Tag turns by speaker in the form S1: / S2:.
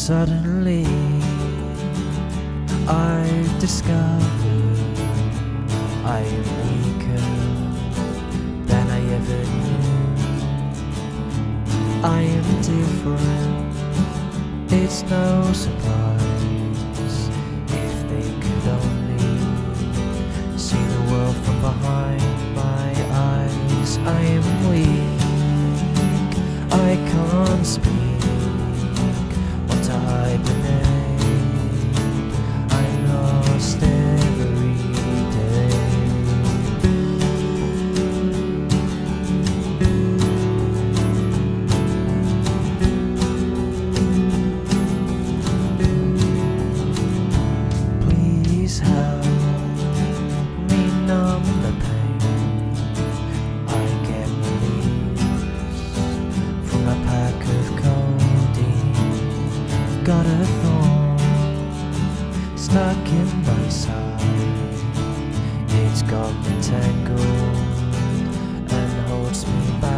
S1: Suddenly I've discovered I am weaker than I ever knew. I am different, it's no surprise. If they could only see the world from behind my eyes. I am weak, I can't speak. To hibernate, I'm lost every day. Please help me numb the pain. I get release from a pack of codeine. Got a thorn stuck in my side. It's got me tangled and holds me back.